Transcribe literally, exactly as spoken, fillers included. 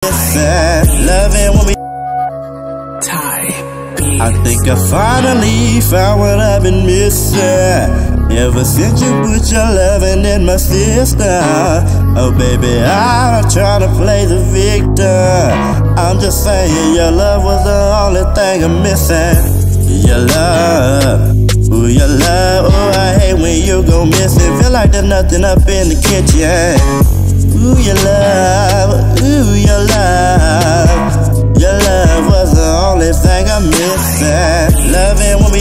missing. Loving when we I think I finally found what I've been missing. Ever since you put your loving in my system. Oh baby, I'm not trying to play the victim. I'm just saying your love was the only thing I'm missing. Your love, ooh your love. Oh I hate when you go missing. Feel like there's nothing up in the kitchen. Ooh your love, ooh your love. Your love was the only thing I'm missing. Loving when we